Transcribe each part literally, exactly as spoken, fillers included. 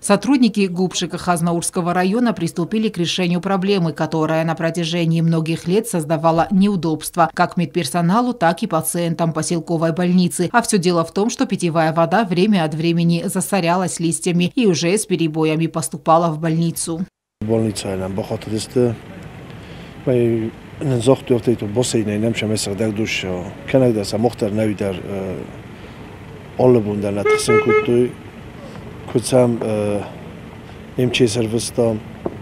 Сотрудники ГУП ЖКХ Азнаурского района приступили к решению проблемы, которая на протяжении многих лет создавала неудобства как медперсоналу, так и пациентам поселковой больницы. А все дело в том, что питьевая вода время от времени засорялась листьями и уже с перебоями поступала в больницу. Больница нам бахатыдысты. Мы нензохту автоиту босейне немшем эсердак душ. Канада самохтар навидар оллабундар натхсен куттуй. Kutsam emçeser vıstam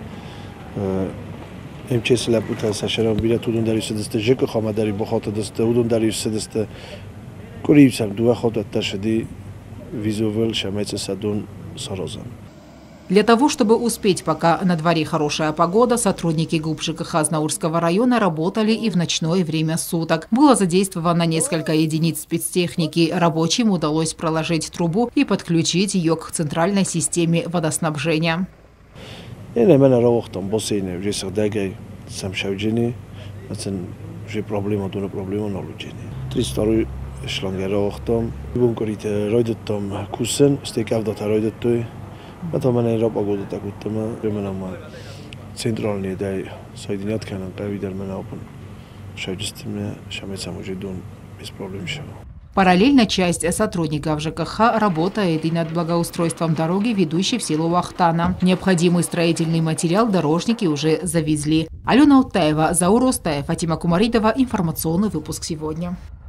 emçeser buta saşaram bile tudun dari sedeste jek khama dari bokhat deste udun dari sedeste kurivsam duva khodat tashdi visual шамец садун сорозан. Для того, чтобы успеть, пока на дворе хорошая погода, сотрудники ГУП ЖКХ Азнаурского района работали и в ночное время суток. Было задействовано несколько единиц спецтехники. Рабочим удалось проложить трубу и подключить ее к центральной системе водоснабжения. Это мене раб погода так вот там именно мы центральные да соединят канал провидер мене опен шайдистыми шамецам уже дон без проблем все. Параллельно часть сотрудников ЖКХ работает и над благоустройством дороги, ведущей в село Вахтана. Необходимый строительный материал дорожники уже завезли. Алена Утаева, Заур Остаев, Фатима Кумаридова. Информационный выпуск сегодня.